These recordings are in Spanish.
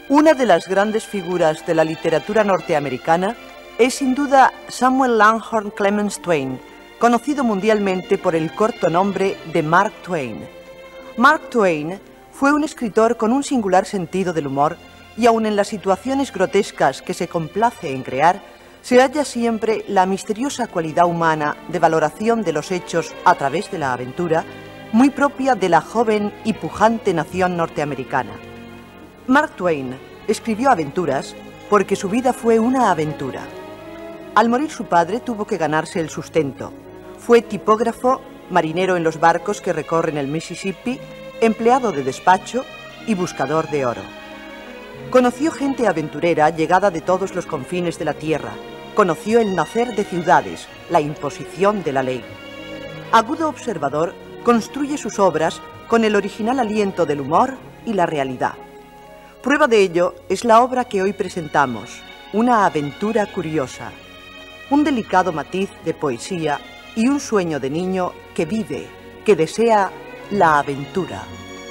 Una de las grandes figuras de la literatura norteamericana es sin duda Samuel Langhorne Clemens Twain, conocido mundialmente por el corto nombre de Mark Twain. Mark Twain fue un escritor con un singular sentido del humor y aun en las situaciones grotescas que se complace en crear, se halla siempre la misteriosa cualidad humana de valoración de los hechos a través de la aventura, muy propia de la joven y pujante nación norteamericana. Mark Twain escribió aventuras porque su vida fue una aventura. Al morir su padre tuvo que ganarse el sustento. Fue tipógrafo, marinero en los barcos que recorren el Mississippi, empleado de despacho y buscador de oro. Conoció gente aventurera llegada de todos los confines de la tierra. Conoció el nacer de ciudades, la imposición de la ley. Agudo observador, construye sus obras con el original aliento del humor y la realidad. Prueba de ello es la obra que hoy presentamos, Una aventura curiosa. Un delicado matiz de poesía y un sueño de niño que vive, que desea la aventura.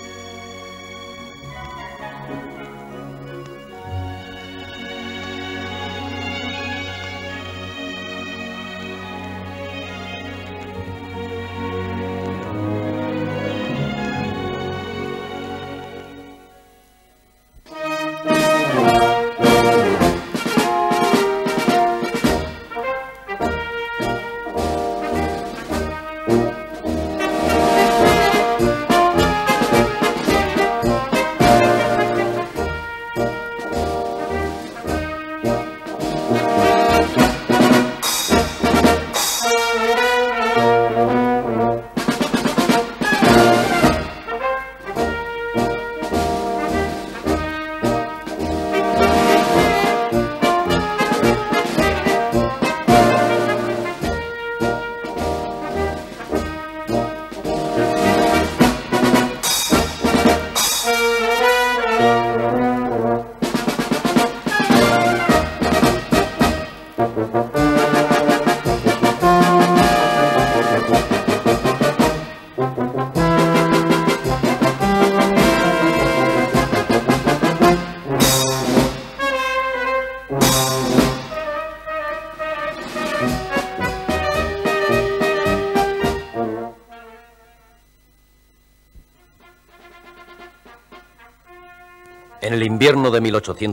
En el invierno de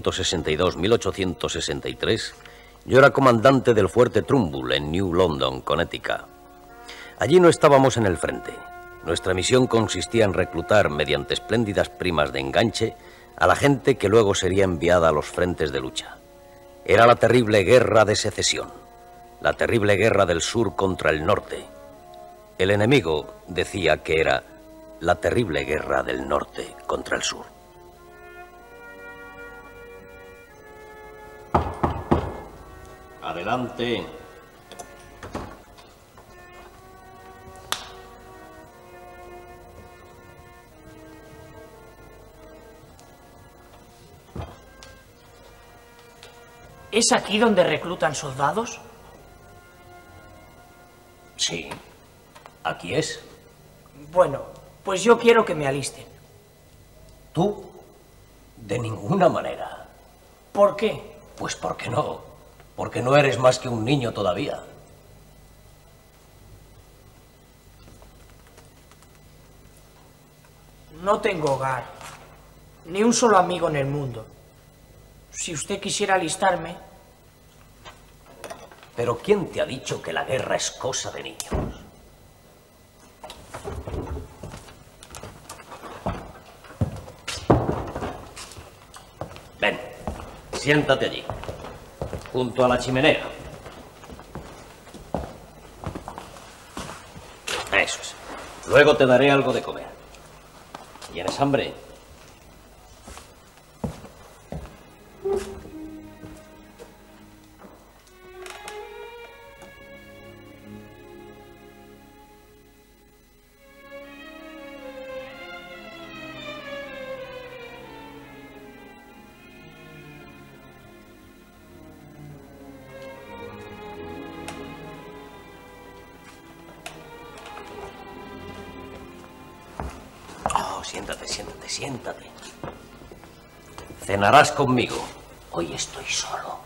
1862-1863, yo era comandante del fuerte Trumbull en New London, Connecticut. Allí no estábamos en el frente. Nuestra misión consistía en reclutar, mediante espléndidas primas de enganche, a la gente que luego sería enviada a los frentes de lucha. Era la terrible guerra de secesión, la terrible guerra del sur contra el norte. El enemigo decía que era la terrible guerra del norte contra el sur. Adelante. ¿Es aquí donde reclutan soldados? Sí, aquí es. Bueno, pues yo quiero que me alisten. ¿Tú? De ninguna manera. ¿Por qué? Pues porque no. Porque no eres más que un niño todavía. No tengo hogar, ni un solo amigo en el mundo. Si usted quisiera alistarme... ¿Pero quién te ha dicho que la guerra es cosa de niños? Ven, siéntate allí, junto a la chimenea. Eso es. Luego te daré algo de comer. ¿Tienes hambre? Siéntate. Cenarás conmigo. Hoy estoy solo.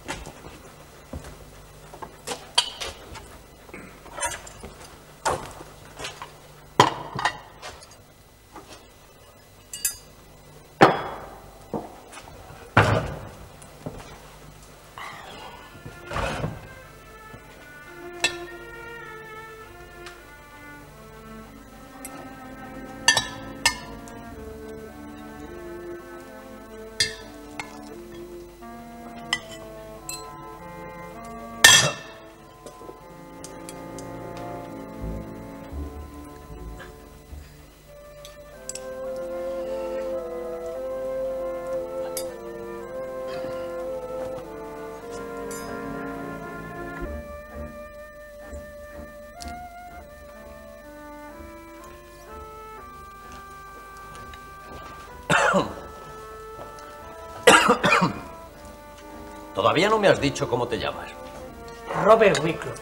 Todavía no me has dicho cómo te llamas. Robert Wicklow.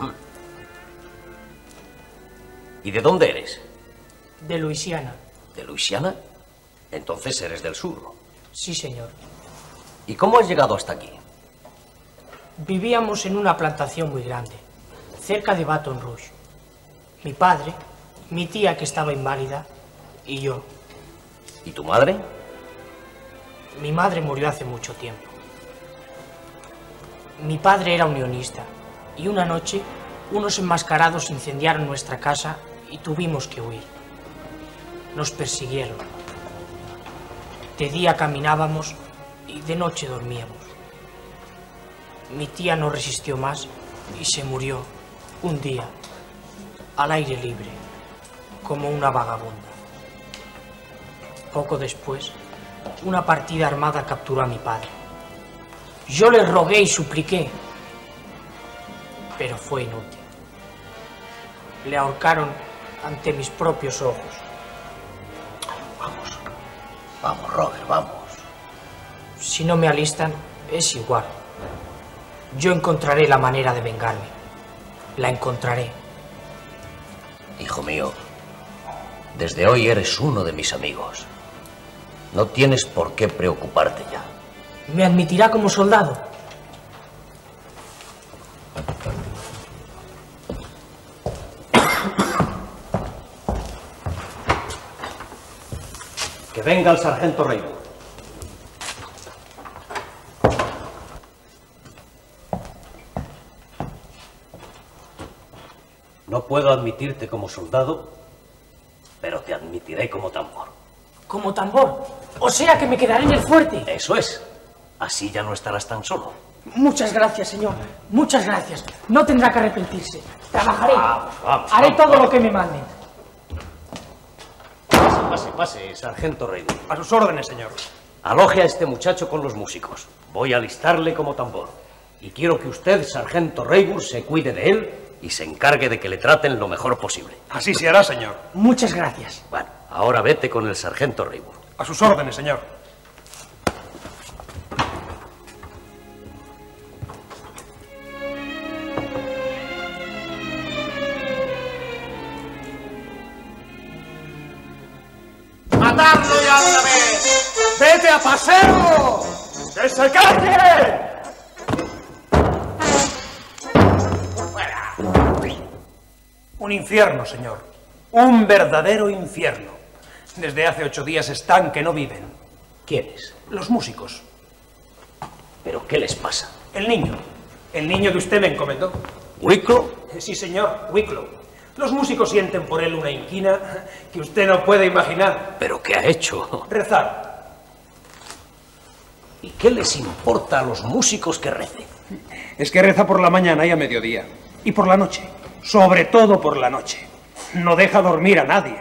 ¿Y de dónde eres? De Luisiana. ¿De Luisiana? Entonces eres del sur. Sí, señor. ¿Y cómo has llegado hasta aquí? Vivíamos en una plantación muy grande, cerca de Baton Rouge. Mi padre, mi tía que estaba inválida y yo. ¿Y tu madre? Mi madre murió hace mucho tiempo. Mi padre era unionista y una noche unos enmascarados incendiaron nuestra casa y tuvimos que huir. Nos persiguieron. De día caminábamos y de noche dormíamos. Mi tía no resistió más y se murió un día al aire libre, como una vagabunda. Poco después, una partida armada capturó a mi padre. Yo le rogué y supliqué, pero fue inútil. Le ahorcaron ante mis propios ojos. Vamos. Vamos, Robert, vamos. Si no me alistan, es igual. Yo encontraré la manera de vengarme. La encontraré. Hijo mío, desde hoy eres uno de mis amigos. No tienes por qué preocuparte ya. ¿Me admitirá como soldado? Que venga el sargento Rayburn. No puedo admitirte como soldado, pero te admitiré como tambor. ¿Como tambor? O sea que me quedaré en el fuerte. Eso es. Así ya no estarás tan solo. Muchas gracias, señor. Muchas gracias. No tendrá que arrepentirse. Trabajaré. Vamos, Haré vamos, todo vamos. lo que me manden. Pase, sargento Rayburn. A sus órdenes, señor. Aloje a este muchacho con los músicos. Voy a alistarle como tambor. Y quiero que usted, sargento Rayburn, se cuide de él y se encargue de que le traten lo mejor posible. Así se hará, señor. Muchas gracias. Bueno, ahora vete con el sargento Rayburn. A sus órdenes, señor. ¡Matadlo ya de una vez! ¡Vete a paseo! ¡Que se calle! Un infierno, señor. Un verdadero infierno. Desde hace 8 días están que no viven. ¿Quiénes? Los músicos. ¿Pero qué les pasa? El niño. El niño que usted me encomendó. ¿Wicklow? Sí, señor, Wicklow. Los músicos sienten por él una inquina que usted no puede imaginar. ¿Pero qué ha hecho? Rezar. ¿Y qué les importa a los músicos que recen? Es que reza por la mañana y a mediodía. Y por la noche. Sobre todo por la noche. No deja dormir a nadie.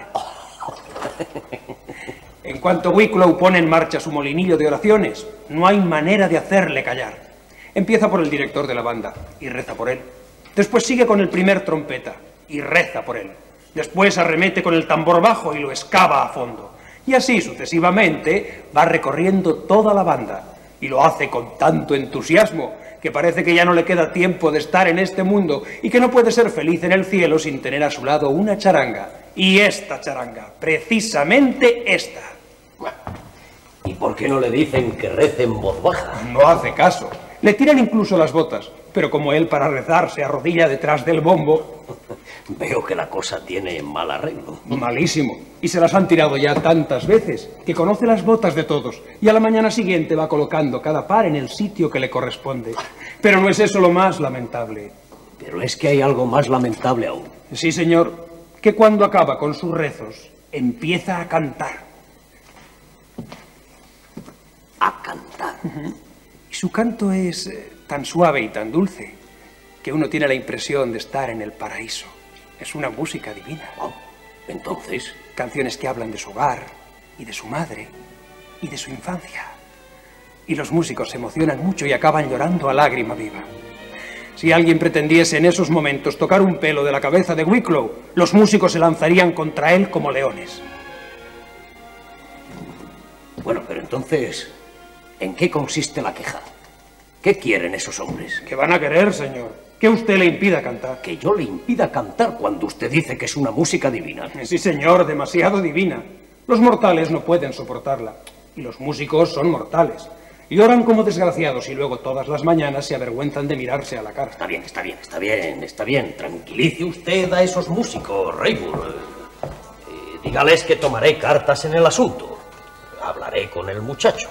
En cuanto Wicklow pone en marcha su molinillo de oraciones, no hay manera de hacerle callar. Empieza por el director de la banda y reza por él. Después sigue con el primer trompeta y reza por él. Después arremete con el tambor bajo y lo excava a fondo. Y así sucesivamente va recorriendo toda la banda. Y lo hace con tanto entusiasmo que parece que ya no le queda tiempo de estar en este mundo y que no puede ser feliz en el cielo sin tener a su lado una charanga. Y esta charanga, precisamente esta. ¿Y ¿Y por qué no le dicen que rece en voz baja? No hace caso. Le tiran incluso las botas. Pero como él para rezar se arrodilla detrás del bombo... Veo que la cosa tiene mal arreglo. Malísimo. Y se las han tirado ya tantas veces que conoce las botas de todos. Y a la mañana siguiente va colocando cada par en el sitio que le corresponde. Pero no es eso lo más lamentable. Pero es que hay algo más lamentable aún. Sí, señor. Que cuando acaba con sus rezos, empieza a cantar. A cantar. Y su canto es tan suave y tan dulce que uno tiene la impresión de estar en el paraíso. Es una música divina. Oh, entonces... Canciones que hablan de su hogar, y de su madre, y de su infancia. Y los músicos se emocionan mucho y acaban llorando a lágrima viva. Si alguien pretendiese en esos momentos tocar un pelo de la cabeza de Wicklow, los músicos se lanzarían contra él como leones. Bueno, pero entonces, ¿en qué consiste la queja? ¿Qué quieren esos hombres? ¿Qué van a querer, señor? Que usted le impida cantar. ¿Que yo le impida cantar cuando usted dice que es una música divina? Sí, señor, demasiado divina. Los mortales no pueden soportarla. Y los músicos son mortales. Lloran como desgraciados y luego todas las mañanas se avergüenzan de mirarse a la cara. Está bien, está bien, está bien, está bien. Tranquilice usted a esos músicos, Rayburn. Dígales que tomaré cartas en el asunto. Hablaré con el muchacho.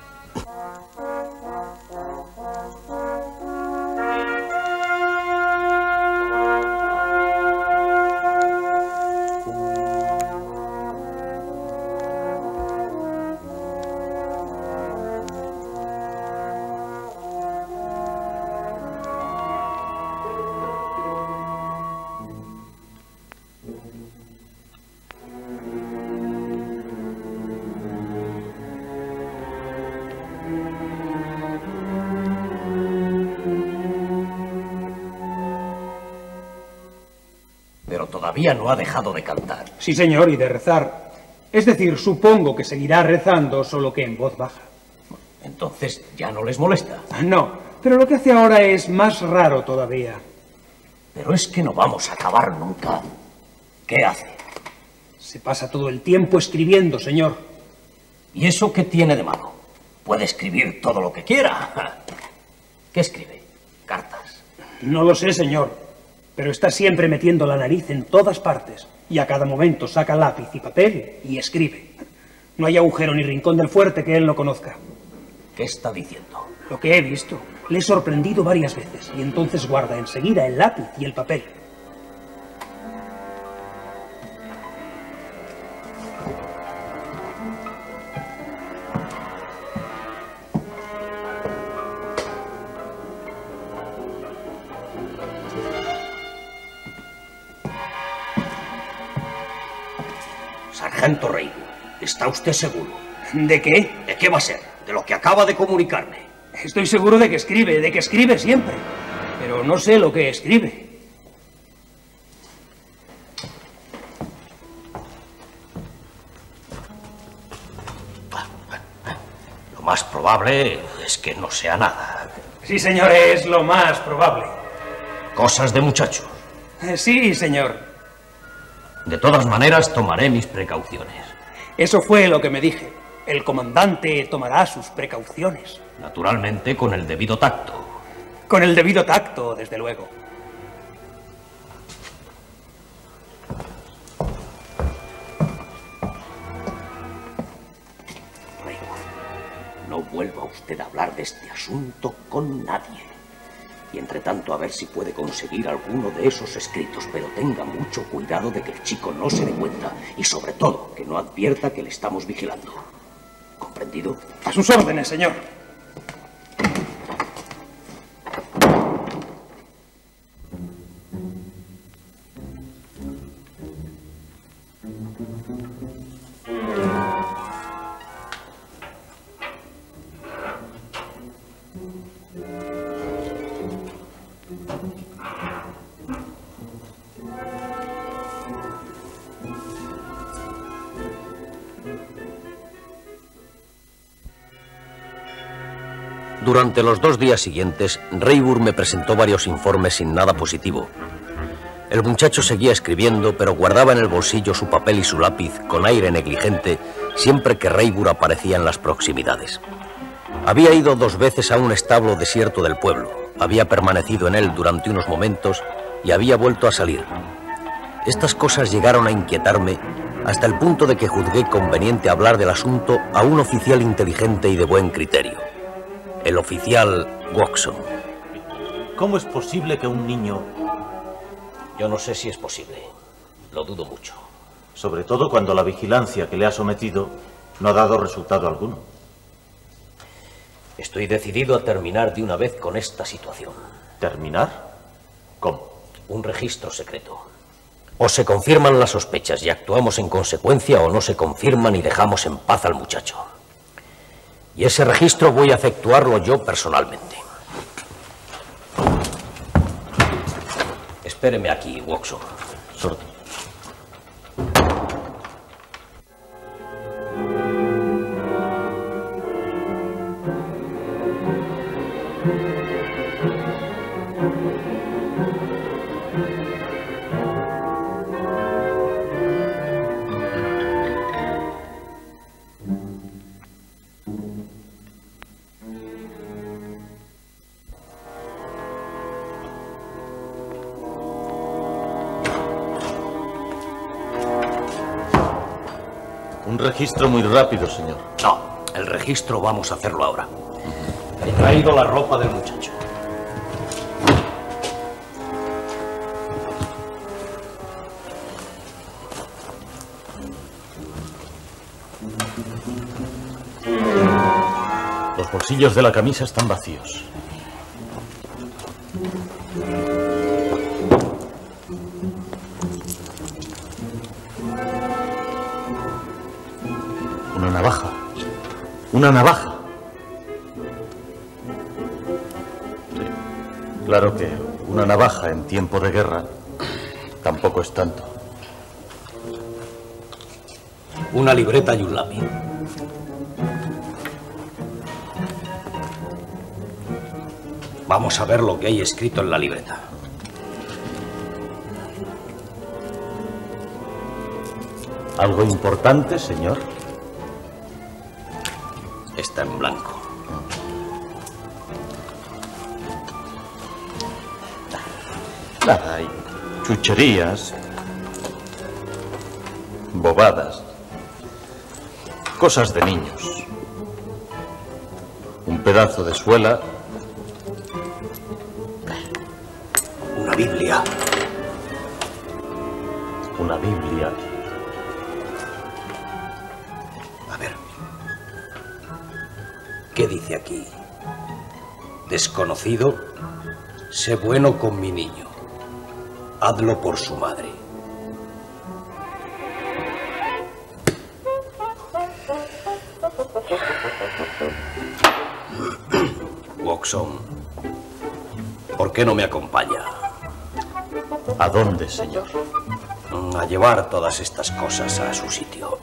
Todavía no ha dejado de cantar. Sí, señor, y de rezar. Es decir, supongo que seguirá rezando, solo que en voz baja. Entonces, ¿ya no les molesta? No, pero lo que hace ahora es más raro todavía. Pero es que no vamos a acabar nunca. ¿Qué hace? Se pasa todo el tiempo escribiendo, señor. ¿Y eso qué tiene de malo? Puede escribir todo lo que quiera. ¿Qué escribe? ¿Cartas? No lo sé, señor. Pero está siempre metiendo la nariz en todas partes. Y a cada momento saca lápiz y papel y escribe. No hay agujero ni rincón del fuerte que él no conozca. ¿Qué está diciendo? Lo que he visto. Le he sorprendido varias veces. Y entonces guarda enseguida el lápiz y el papel. Sargento Rayburn, ¿está usted seguro? ¿De qué? ¿De qué va a ser? De lo que acaba de comunicarme. Estoy seguro de que escribe siempre. Pero no sé lo que escribe. Lo más probable es que no sea nada. Sí, señor, es lo más probable. Cosas de muchachos. Sí, señor. De todas maneras, tomaré mis precauciones. Eso fue lo que me dije. El comandante tomará sus precauciones. Naturalmente, con el debido tacto. Con el debido tacto, desde luego. Rayburn, no vuelva usted a hablar de este asunto con nadie. Y entre tanto, a ver si puede conseguir alguno de esos escritos, pero tenga mucho cuidado de que el chico no se dé cuenta y, sobre todo, que no advierta que le estamos vigilando. ¿Comprendido? A sus órdenes, señor. Durante los 2 días siguientes, Rayburn me presentó varios informes sin nada positivo. El muchacho seguía escribiendo, pero guardaba en el bolsillo su papel y su lápiz con aire negligente siempre que Rayburn aparecía en las proximidades. Había ido 2 veces a un establo desierto del pueblo, había permanecido en él durante unos momentos y había vuelto a salir. Estas cosas llegaron a inquietarme hasta el punto de que juzgué conveniente hablar del asunto a un oficial inteligente y de buen criterio, el oficial Watson. ¿Cómo es posible que un niño... Yo no sé si es posible, lo dudo mucho. Sobre todo cuando la vigilancia que le ha sometido no ha dado resultado alguno. Estoy decidido a terminar de una vez con esta situación. ¿Terminar? ¿Cómo? Un registro secreto. O se confirman las sospechas y actuamos en consecuencia, o no se confirman y dejamos en paz al muchacho. Y ese registro voy a efectuarlo yo personalmente. Espéreme aquí, Watson. Sordo. Un registro muy rápido, señor. No, el registro vamos a hacerlo ahora. He traído la ropa del muchacho. Los bolsillos de la camisa están vacíos. Una navaja. Una navaja. Sí. Claro que una navaja en tiempo de guerra tampoco es tanto. Una libreta y un lápiz. Vamos a ver lo que hay escrito en la libreta. ¿Algo importante, señor? Está en blanco. Nada, hay chucherías, bobadas, cosas de niños. Un pedazo de suela. Una Biblia. Una Biblia. A ver. ¿Qué dice aquí? Desconocido, sé bueno con mi niño. Hazlo por su madre. Watson, ¿por qué no me acompaña? ¿A dónde, señor? A llevar todas estas cosas a su sitio.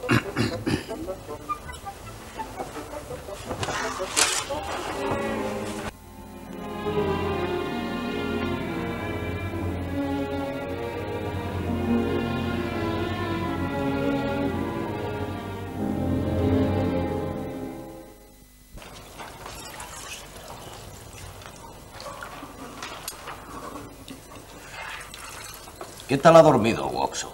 ¿Qué tal ha dormido, Watson?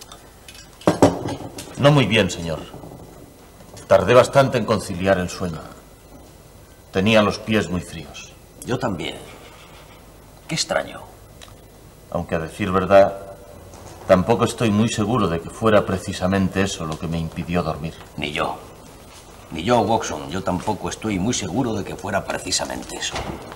No muy bien, señor. Tardé bastante en conciliar el sueño. Tenía los pies muy fríos. Yo también. Qué extraño. Aunque a decir verdad, tampoco estoy muy seguro de que fuera precisamente eso lo que me impidió dormir. Ni yo. Ni yo, Watson. Yo tampoco estoy muy seguro de que fuera precisamente eso.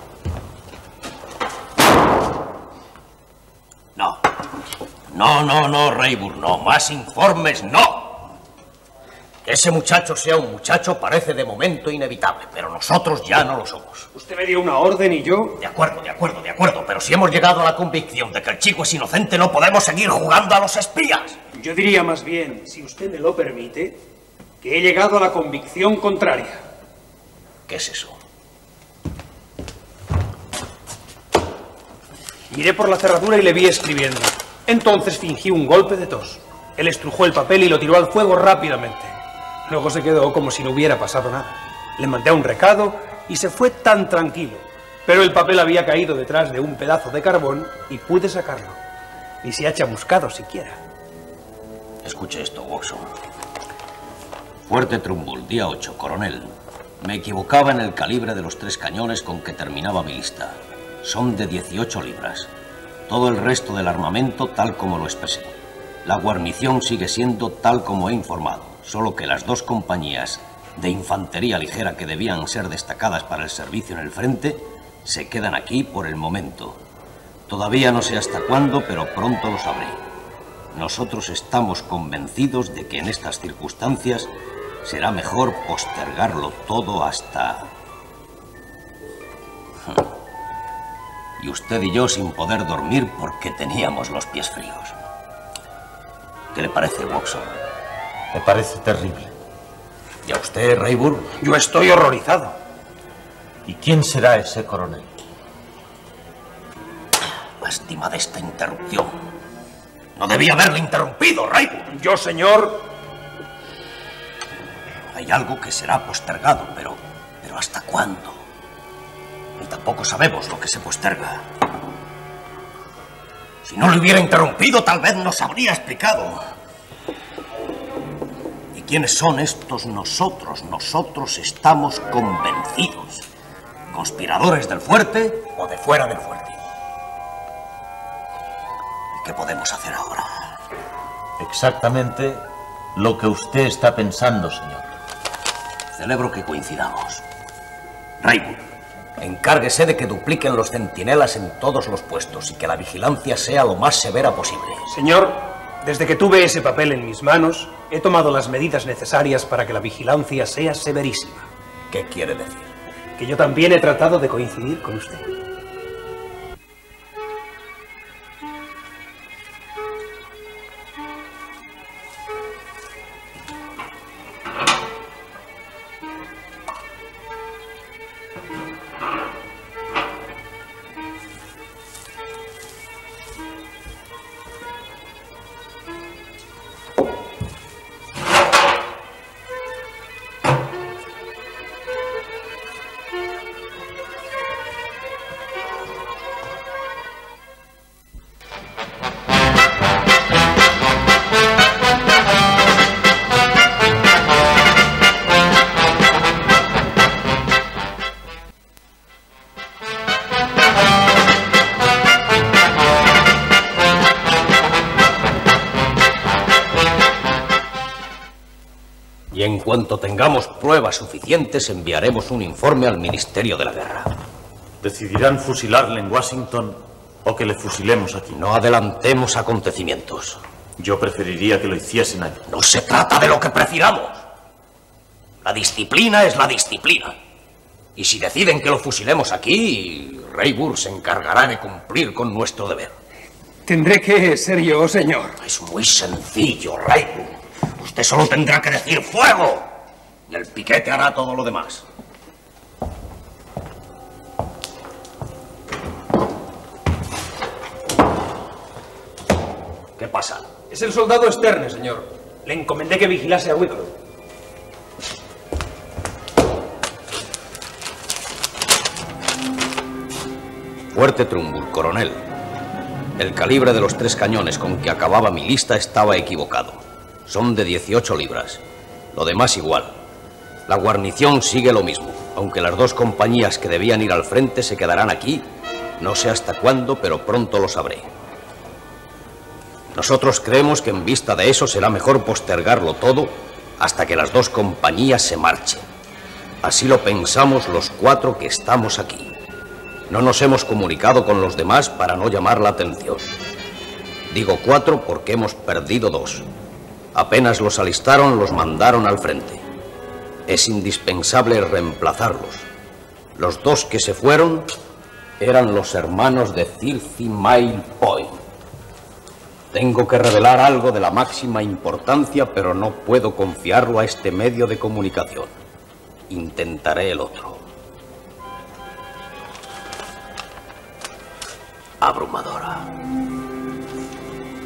No. No, Rayburn, no. Más informes, no. Que ese muchacho sea un muchacho parece de momento inevitable, pero nosotros ya no lo somos. Usted me dio una orden y yo... De acuerdo, pero si hemos llegado a la convicción de que el chico es inocente, no podemos seguir jugando a los espías. Yo diría más bien, si usted me lo permite, que he llegado a la convicción contraria. ¿Qué es eso? Miré por la cerradura y le vi escribiendo. Entonces fingí un golpe de tos. Él estrujó el papel y lo tiró al fuego rápidamente. Luego se quedó como si no hubiera pasado nada. Le mandé un recado y se fue tan tranquilo. Pero el papel había caído detrás de un pedazo de carbón y pude sacarlo. Ni se ha chamuscado siquiera. Escuche esto, Watson. Fuerte Trumbull, día 8, coronel. Me equivocaba en el calibre de los 3 cañones con que terminaba mi lista. Son de 18 libras. Todo el resto del armamento tal como lo expresé. La guarnición sigue siendo tal como he informado, solo que las 2 compañías de infantería ligera que debían ser destacadas para el servicio en el frente se quedan aquí por el momento. Todavía no sé hasta cuándo, pero pronto lo sabré. Nosotros estamos convencidos de que en estas circunstancias será mejor postergarlo todo hasta... Y usted y yo sin poder dormir porque teníamos los pies fríos. ¿Qué le parece, Watson? Me parece terrible. ¿Y a usted, Rayburn? Yo estoy horrorizado. ¿Y quién será ese coronel? Lástima de esta interrupción. No debía haberle interrumpido, Rayburn. Yo, señor... Hay algo que será postergado, pero ¿hasta cuándo? Y tampoco sabemos lo que se posterga. Si no le hubiera interrumpido, tal vez nos habría explicado. ¿Y quiénes son estos nosotros? Nosotros estamos convencidos. ¿Conspiradores del fuerte o de fuera del fuerte? ¿Y qué podemos hacer ahora? Exactamente lo que usted está pensando, señor. Celebro que coincidamos. Rayburn, encárguese de que dupliquen los centinelas en todos los puestos y que la vigilancia sea lo más severa posible. Señor, desde que tuve ese papel en mis manos, he tomado las medidas necesarias para que la vigilancia sea severísima. ¿Qué quiere decir? Que yo también he tratado de coincidir con usted. Y en cuanto tengamos pruebas suficientes, enviaremos un informe al Ministerio de la Guerra. ¿Decidirán fusilarle en Washington o que le fusilemos aquí? No adelantemos acontecimientos. Yo preferiría que lo hiciesen allí. No se trata de lo que prefiramos. La disciplina es la disciplina. Y si deciden que lo fusilemos aquí, Rayburn se encargará de cumplir con nuestro deber. Tendré que ser yo, señor. Es muy sencillo, Rayburn. Usted solo tendrá que decir ¡fuego! Y el piquete hará todo lo demás. ¿Qué pasa? Es el soldado Sterne, señor. Le encomendé que vigilase a Wicklow. Fuerte Trumbull, coronel. El calibre de los 3 cañones con que acababa mi lista estaba equivocado. Son de 18 libras. Lo demás igual. La guarnición sigue lo mismo, aunque las 2 compañías que debían ir al frente se quedarán aquí. No sé hasta cuándo, pero pronto lo sabré. Nosotros creemos que en vista de eso será mejor postergarlo todo hasta que las 2 compañías se marchen. Así lo pensamos los 4 que estamos aquí. No nos hemos comunicado con los demás para no llamar la atención. Digo 4 porque hemos perdido 2. Apenas los alistaron, los mandaron al frente. Es indispensable reemplazarlos. Los 2 que se fueron eran los hermanos de 30 Mile Point. Tengo que revelar algo de la máxima importancia, pero no puedo confiarlo a este medio de comunicación. Intentaré el otro. Abrumadora.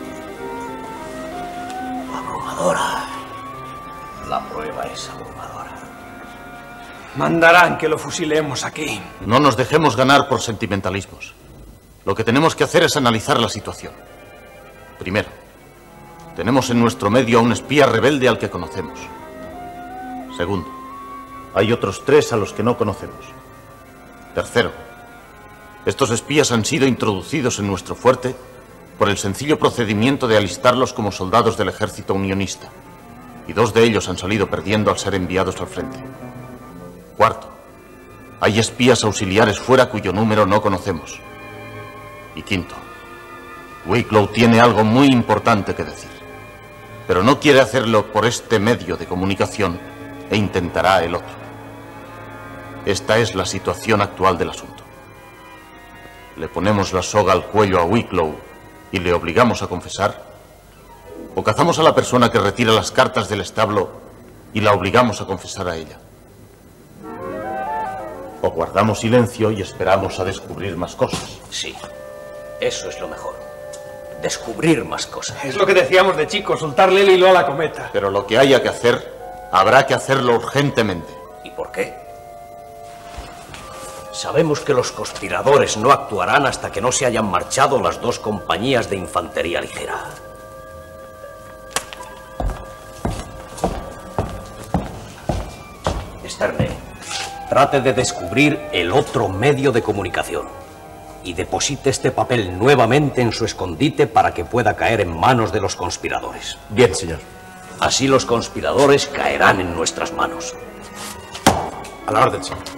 abrumadora. La prueba es abrumadora. Mandarán que lo fusilemos aquí. No nos dejemos ganar por sentimentalismos. Lo que tenemos que hacer es analizar la situación. Primero, tenemos en nuestro medio a un espía rebelde al que conocemos. Segundo, hay otros 3 a los que no conocemos. Tercero, estos espías han sido introducidos en nuestro fuerte por el sencillo procedimiento de alistarlos como soldados del ejército unionista. Y 2 de ellos han salido perdiendo al ser enviados al frente. Cuarto, hay espías auxiliares fuera cuyo número no conocemos. Y quinto, Wicklow tiene algo muy importante que decir, pero no quiere hacerlo por este medio de comunicación e intentará el otro. Esta es la situación actual del asunto. ¿Le ponemos la soga al cuello a Wicklow y le obligamos a confesar? ¿O cazamos a la persona que retira las cartas del establo y la obligamos a confesar a ella? ¿O guardamos silencio y esperamos a descubrir más cosas? Sí, eso es lo mejor. Descubrir más cosas. Es lo que decíamos de chico, soltarle el hilo a la cometa. Pero lo que haya que hacer, habrá que hacerlo urgentemente. ¿Y por qué? Sabemos que los conspiradores no actuarán hasta que no se hayan marchado las 2 compañías de infantería ligera. Sterne, trate de descubrir el otro medio de comunicación y deposite este papel nuevamente en su escondite para que pueda caer en manos de los conspiradores. Bien, señor. Así los conspiradores caerán en nuestras manos. A la orden, señor.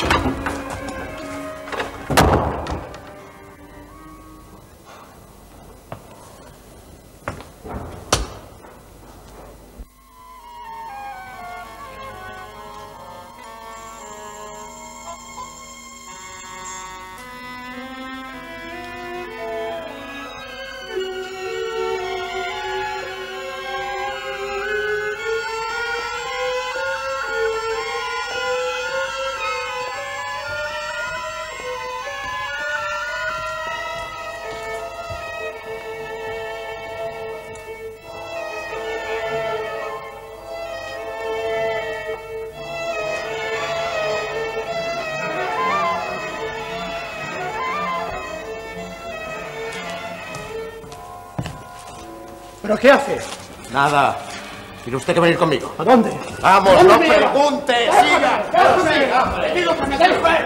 ¿Pero qué hace? Nada. Tiene usted que venir conmigo. ¿A dónde? ¡Vamos, ¿Dónde no me lleva? pregunte! ¡Siga! ¡Siga, hombre! ¡Digo que me deje!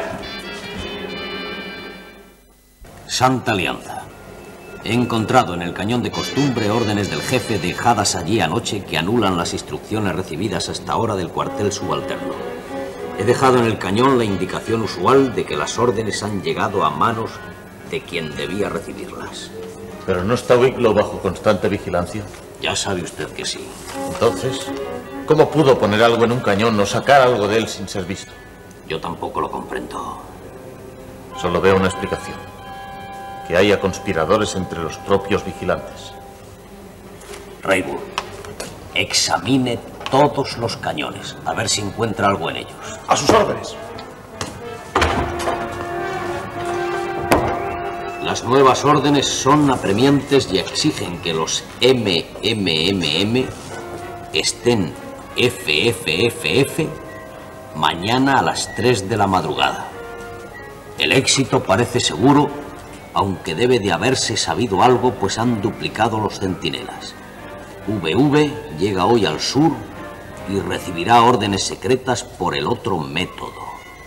Santa Alianza. He encontrado en el cañón de costumbre órdenes del jefe dejadas allí anoche que anulan las instrucciones recibidas hasta ahora del cuartel subalterno. He dejado en el cañón la indicación usual de que las órdenes han llegado a manos de quien debía recibirlas. ¿Pero no está Wicklow bajo constante vigilancia? Ya sabe usted que sí. Entonces, ¿cómo pudo poner algo en un cañón o sacar algo de él sin ser visto? Yo tampoco lo comprendo. Solo veo una explicación. Que haya conspiradores entre los propios vigilantes. Rayburn, examine todos los cañones, a ver si encuentra algo en ellos. A sus órdenes. Las nuevas órdenes son apremiantes y exigen que los MMMM estén FFFF mañana a las 3 de la madrugada. El éxito parece seguro, aunque debe de haberse sabido algo, pues han duplicado los centinelas. VV llega hoy al sur y recibirá órdenes secretas por el otro método.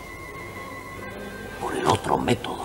Por el otro método.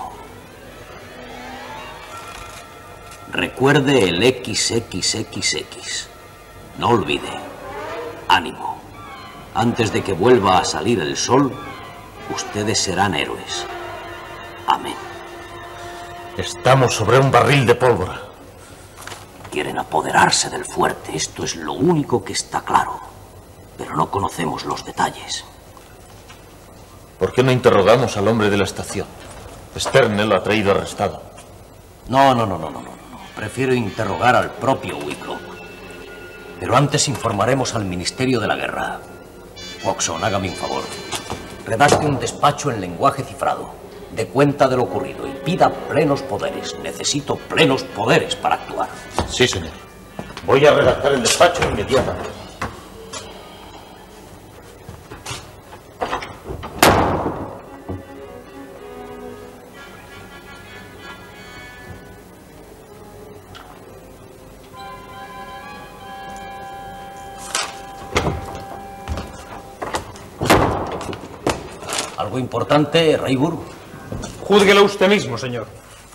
Recuerde el XXXX. No olvide. Ánimo. Antes de que vuelva a salir el sol, ustedes serán héroes. Amén. Estamos sobre un barril de pólvora. Quieren apoderarse del fuerte, esto es lo único que está claro. Pero no conocemos los detalles. ¿Por qué no interrogamos al hombre de la estación? Sterne lo ha traído arrestado. No. Prefiero interrogar al propio Wicklow. Pero antes informaremos al Ministerio de la Guerra. Watson, hágame un favor. Redacte un despacho en lenguaje cifrado. Dé cuenta de lo ocurrido y pida plenos poderes. Necesito plenos poderes para actuar. Sí, señor. Voy a redactar el despacho inmediatamente. ¿Algo importante, Rayburn? Júzguelo usted mismo, señor.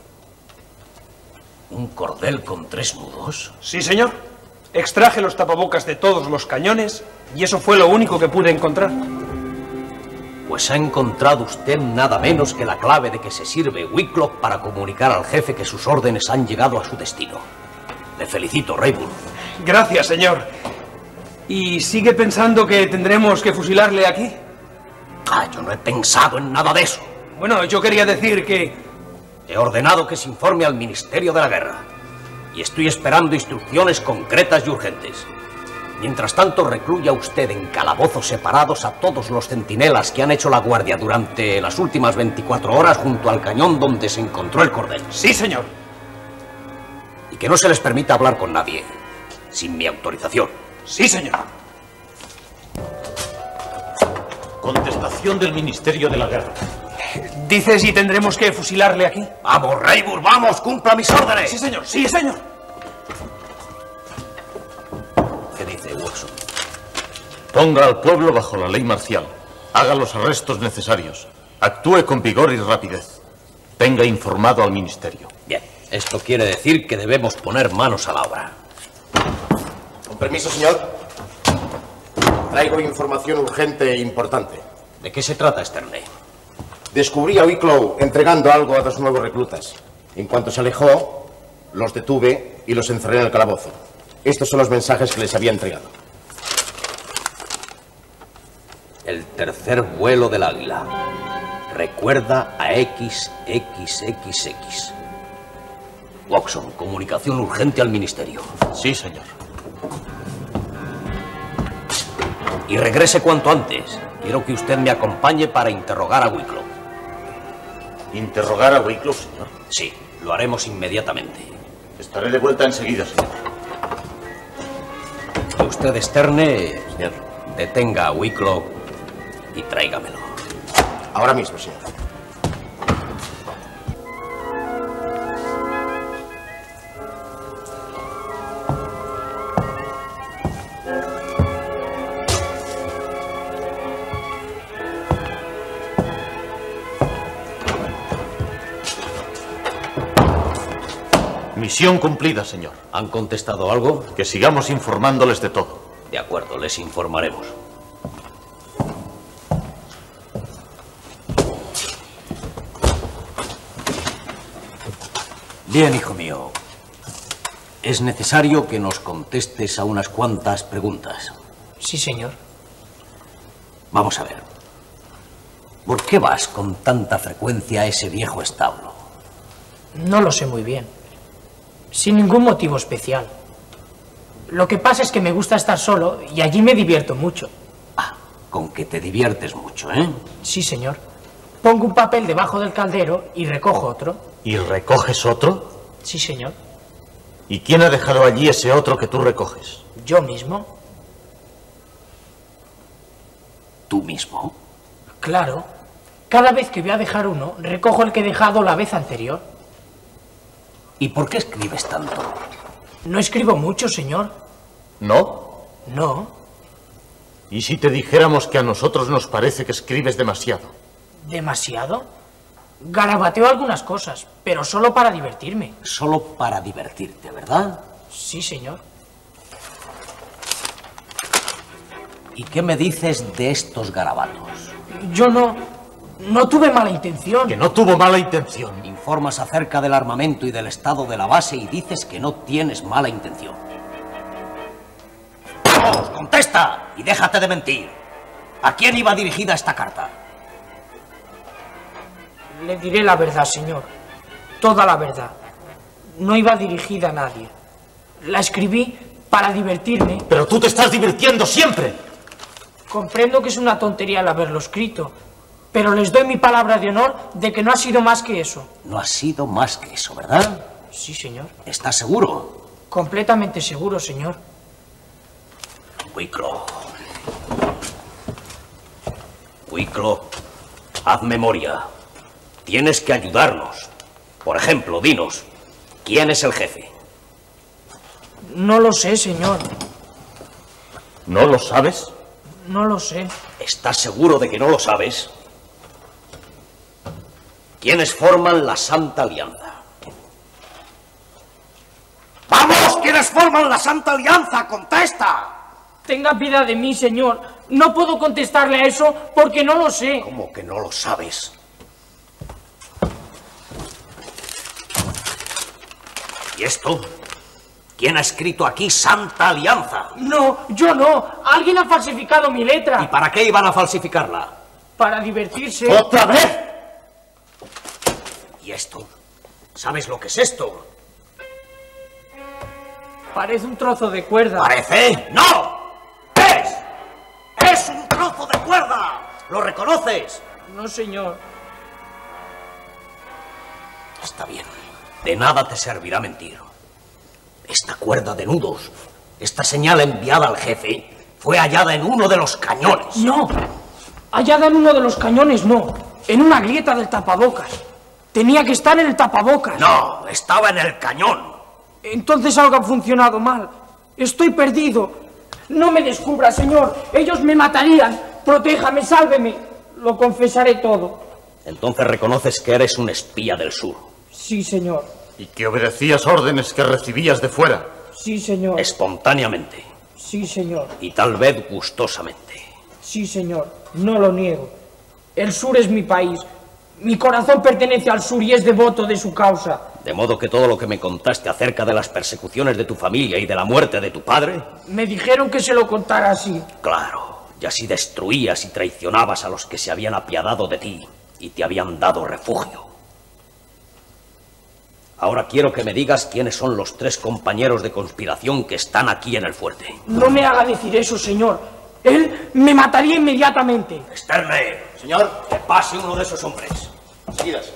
¿Un cordel con 3 nudos? Sí, señor. Extraje los tapabocas de todos los cañones y eso fue lo único que pude encontrar. Pues ha encontrado usted nada menos que la clave de que se sirve Wicklow para comunicar al jefe que sus órdenes han llegado a su destino. Le felicito, Rayburn. Gracias, señor. ¿Y sigue pensando que tendremos que fusilarle aquí? Yo no he pensado en nada de eso. Bueno, yo quería decir que... He ordenado que se informe al Ministerio de la Guerra. Y estoy esperando instrucciones concretas y urgentes. Mientras tanto, recluya usted en calabozos separados a todos los centinelas que han hecho la guardia durante las últimas 24 horas junto al cañón donde se encontró el cordel. Sí, señor. Y que no se les permita hablar con nadie, sin mi autorización. Sí, señor. Contestación del Ministerio de la Guerra. ¿Dice si tendremos que fusilarle aquí? ¡Vamos, Rayburn, vamos! ¡Cumpla mis órdenes! Sí, señor. Sí, señor. ¿Qué dice Watson? Ponga al pueblo bajo la ley marcial. Haga los arrestos necesarios. Actúe con vigor y rapidez. Tenga informado al Ministerio. Bien, esto quiere decir que debemos poner manos a la obra. Con permiso, señor. Traigo información urgente e importante. ¿De qué se trata, Sterne? Descubrí a Wicklow entregando algo a 2 nuevos reclutas. En cuanto se alejó, los detuve y los encerré en el calabozo. Estos son los mensajes que les había entregado. El tercer vuelo del águila. Recuerda a XXXX. Watson, comunicación urgente al Ministerio. Sí, señor. Y regrese cuanto antes. Quiero que usted me acompañe para interrogar a Wicklow. ¿Interrogar a Wicklow, señor? Sí, lo haremos inmediatamente. Estaré de vuelta enseguida, señor. Y usted, Sterne, Señor. detenga a Wicklow y tráigamelo. Ahora mismo, señor. Misión cumplida, señor. ¿Han contestado algo? Que sigamos informándoles de todo. De acuerdo, les informaremos. Bien, hijo mío. Es necesario que nos contestes a unas cuantas preguntas. Sí, señor. Vamos a ver. ¿Por qué vas con tanta frecuencia a ese viejo establo? No lo sé muy bien. Sin ningún motivo especial. Lo que pasa es que me gusta estar solo y allí me divierto mucho. Con que te diviertes mucho, ¿eh? Sí, señor. Pongo un papel debajo del caldero y recojo otro. ¿Y recoges otro? Sí, señor. ¿Y quién ha dejado allí ese otro que tú recoges? ¿Yo mismo? ¿Tú mismo? Claro. Cada vez que voy a dejar uno, recojo el que he dejado la vez anterior. ¿Y por qué escribes tanto? No escribo mucho, señor. ¿No? No. ¿Y si te dijéramos que a nosotros nos parece que escribes demasiado? ¿Demasiado? Garabateo algunas cosas, pero solo para divertirme. Solo para divertirte, ¿verdad? Sí, señor. ¿Y qué me dices de estos garabatos? Yo no tuve mala intención. Que no tuvo mala intención. Informas acerca del armamento y del estado de la base y dices que no tienes mala intención. ¡Vamos, contesta! Y déjate de mentir. ¿A quién iba dirigida esta carta? Le diré la verdad, señor. Toda la verdad. No iba dirigida a nadie. La escribí para divertirme. Pero tú te estás divirtiendo siempre. Comprendo que es una tontería el haberlo escrito, pero les doy mi palabra de honor de que no ha sido más que eso. No ha sido más que eso, ¿verdad? Sí, señor. ¿Estás seguro? Completamente seguro, señor. Wicklow. Wicklow, haz memoria. Tienes que ayudarnos. Por ejemplo, dinos, ¿quién es el jefe? No lo sé, señor. ¿No lo sabes? No lo sé. ¿Estás seguro de que no lo sabes? ¿Quiénes forman la Santa Alianza? ¡Vamos! ¿Quiénes forman la Santa Alianza? ¡Contesta! Tenga piedad de mí, señor. No puedo contestarle a eso porque no lo sé. ¿Cómo que no lo sabes? ¿Y esto? ¿Quién ha escrito aquí Santa Alianza? No, yo no. Alguien ha falsificado mi letra. ¿Y para qué iban a falsificarla? Para divertirse. ¡Otra vez! ¿Y esto? ¿Sabes lo que es esto? Parece un trozo de cuerda. ¿Parece? ¡No! ¡Es! ¡Es un trozo de cuerda! ¿Lo reconoces? No, señor. Está bien. De nada te servirá mentir. Esta cuerda de nudos, esta señal enviada al jefe, fue hallada en uno de los cañones. No. Hallada en uno de los cañones, no. En una grieta del tapabocas. Tenía que estar en el tapabocas. No, estaba en el cañón. Entonces algo ha funcionado mal. Estoy perdido. No me descubra, señor. Ellos me matarían. Protéjame, sálveme. Lo confesaré todo. Entonces reconoces que eres un espía del sur. Sí, señor. ¿Y que obedecías órdenes que recibías de fuera? Sí, señor. Espontáneamente. Sí, señor. Y tal vez gustosamente. Sí, señor. No lo niego. El sur es mi país. Mi corazón pertenece al sur y es devoto de su causa. De modo que todo lo que me contaste acerca de las persecuciones de tu familia y de la muerte de tu padre... Me dijeron que se lo contara así. Claro, y así destruías y traicionabas a los que se habían apiadado de ti y te habían dado refugio. Ahora quiero que me digas quiénes son los 3 compañeros de conspiración que están aquí en el fuerte. No me haga decir eso, señor. Él me mataría inmediatamente. Sterne. Señor. Que pase uno de esos hombres. Seguidas.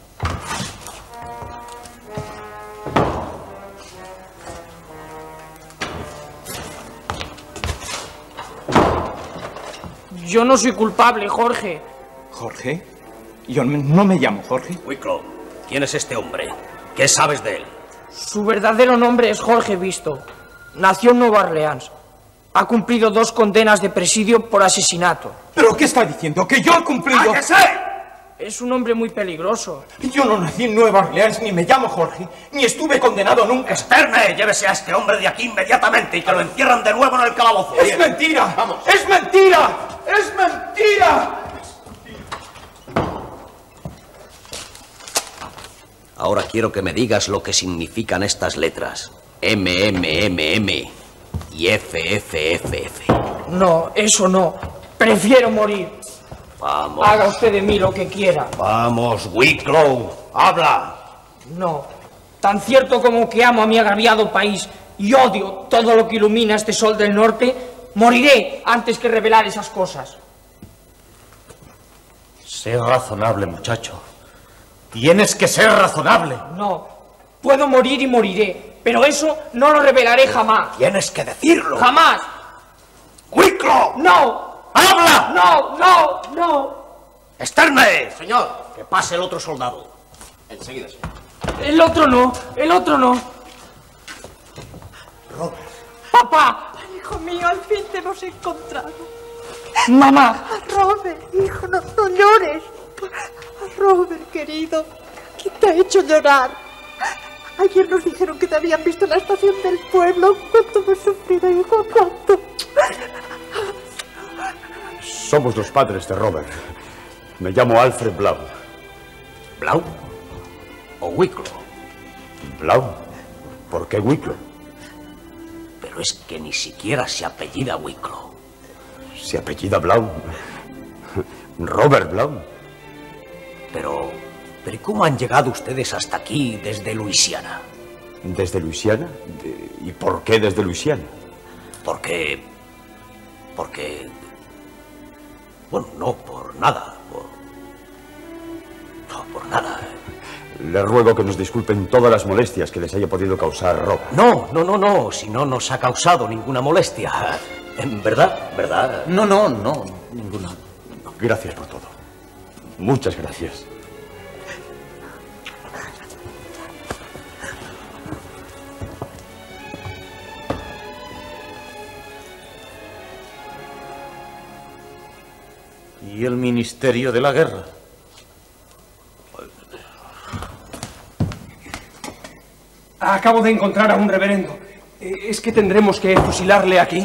Yo no soy culpable, Jorge. ¿Jorge? Yo no me llamo Jorge. Wicklow, ¿quién es este hombre? ¿Qué sabes de él? Su verdadero nombre es Jorge Visto. Nació en Nueva Orleans. Ha cumplido 2 condenas de presidio por asesinato. ¿Pero qué está diciendo? ¿Que yo he cumplido? ¡Cállese! Es un hombre muy peligroso. Yo no nací en Nueva Orleans, ni me llamo Jorge, ni estuve condenado nunca. Sterne, llévese a este hombre de aquí inmediatamente y que lo encierran de nuevo en el calabozo. ¡Es mentira! Vamos. ¡Es mentira! ¡Es mentira! Ahora quiero que me digas lo que significan estas letras. MMMM y FFFF. No, eso no. Prefiero morir. Vamos. Haga usted de mí lo que quiera. Vamos, Wicklow. Habla. No. Tan cierto como que amo a mi agraviado país y odio todo lo que ilumina este sol del norte, moriré antes que revelar esas cosas. Sé razonable, muchacho. Tienes que ser razonable. No. Puedo morir y moriré, pero eso no lo revelaré jamás. Tienes que decirlo. ¡Jamás! ¡Wicklow! ¡No! ¡Habla! ¡No! ¡No! ¡No! ¡Sterne! Señor. Que pase el otro soldado. Enseguida, señor. El otro no. El otro no. Robert. ¡Papá! Hijo mío, al fin te hemos encontrado. ¡Mamá! Robert, hijo, no llores. Robert, querido, ¿quién te ha hecho llorar? Ayer nos dijeron que te habían visto en la estación del pueblo. ¿Cuánto hemos sufrido, hijo? ¿Cuánto? Somos los padres de Robert. Me llamo Alfred Blau. ¿Blau? ¿O Wicklow? ¿Blau? ¿Por qué Wicklow? Pero es que ni siquiera se apellida Wicklow. ¿Se apellida Blau? Robert Blau. Pero ¿y cómo han llegado ustedes hasta aquí desde Luisiana? ¿Desde Luisiana? ¿Y por qué desde Luisiana? Porque... Bueno, no por nada. No, por nada. Les ruego que nos disculpen todas las molestias que les haya podido causar Robert. No, si no nos ha causado ninguna molestia. ¿En verdad? ¿Verdad? No, ninguna. Gracias por todo. Muchas gracias. ¿Y el Ministerio de la Guerra? Acabo de encontrar a un reverendo. ¿Es que tendremos que fusilarle aquí?